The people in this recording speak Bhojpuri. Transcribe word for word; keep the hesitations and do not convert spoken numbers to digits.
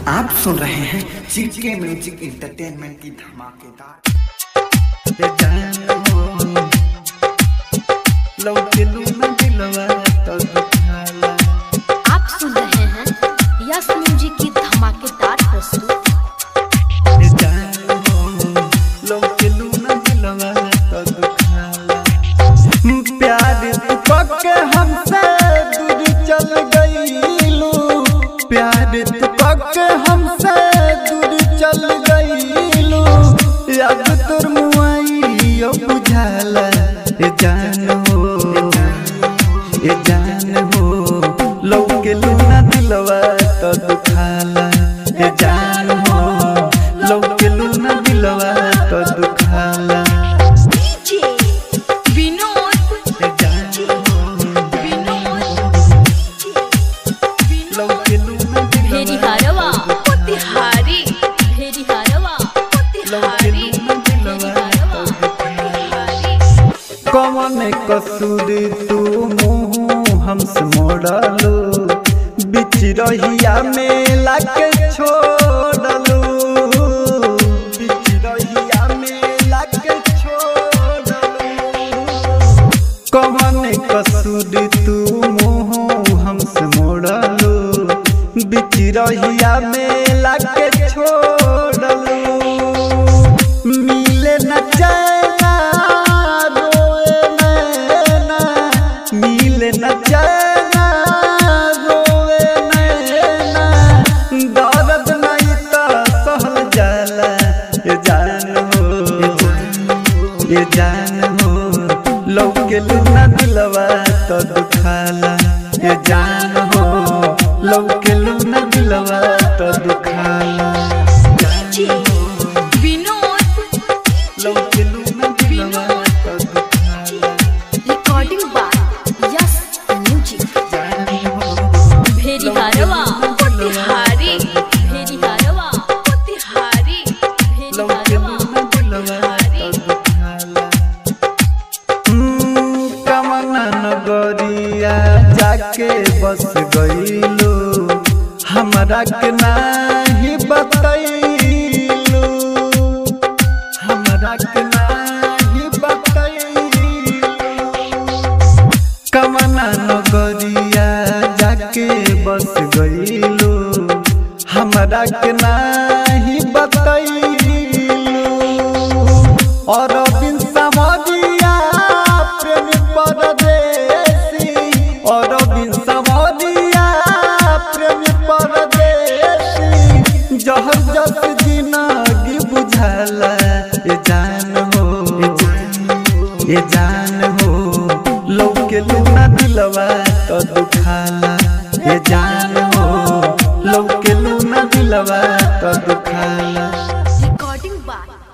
आप सुन रहे हैं जीके म्यूजिक एंटरटेनमेंट की धमाकेदार। आप सुन रहे हैं यस म्यूजिक की धमाकेदार प्रस्तुति। प्यार पक्के हमसे दूर चल गईलू, प्यार पक्के हमसे दूर चल गईलू, याद तोर मुआई बुझाला ए जान हो, ए जान हो लौके लूना दिलवा तो दुखाला, ए जान हो लौके लूना दिलवा तो दुखाला। कौन कसूर तू मुँह हमसे मोड़लू, बिच रहिया में लाके छोड़लू, बिच रहिया में लाके छोड़लू। कौन कसूर तू मुँह हमसे मोड़लू, बिच रहिया में लाके छोड़लू। मिले न चैना रोए नैना, मिले न चैना रोए नैना, दर्द नहीं तो सहल जाला ये जान हो, ये जान हो लौके लूना दिलवा तो दुखाला, ये जान हो लौके लूना दिलवा तो दुखाला। Recording by yes music. भेरी हारवा मोतिहारी, भेरी हारवा मोतिहारी, भेरी हारवा मोतिहारी। कमना नगरिया जाके बस गईलू, हमरा के नाही बतैलू, हमरा के नाही बतैलू। कमना नगरिया जाके बस गईलू, हमरा के नाही बतैलू। और बिन समझिया प्रेम परदेसी, और बिन समझिया प्रेम परदेसी, जहर जस जिंदगी बुझाला ये जान हो, ये जान हो लौके लूना दिलवा तो दुखाला, ये जान हो लौके लूना दिलवा तो दुखाला। Recording by